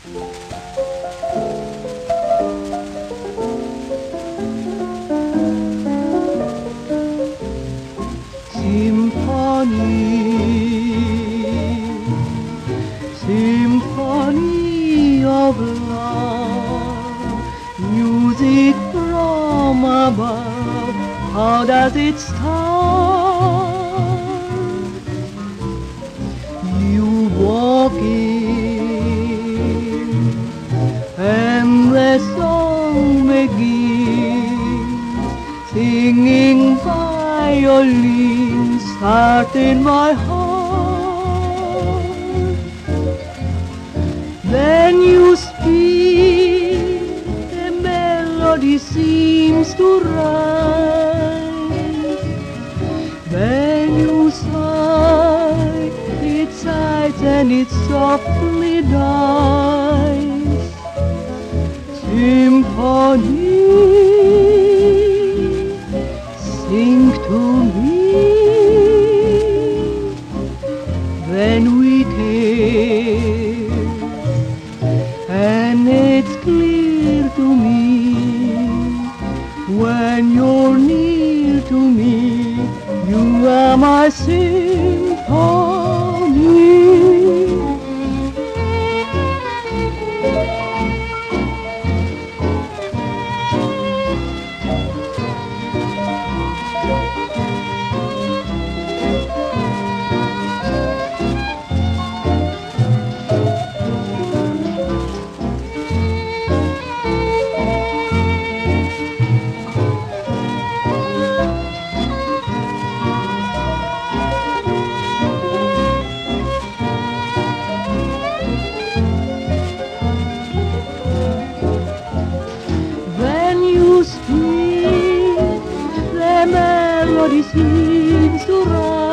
Symphony of love, music from above. How does it start? You walk in, and the song begins, singing violins start in my heart. Then you speak, the melody seems to rise. Then you sigh, it sighs and it softly dies. Symphony, sing to me. Then we taste, and it's clear to me, when you're near to me, you are my symphony. Speak, the melody seems to rise.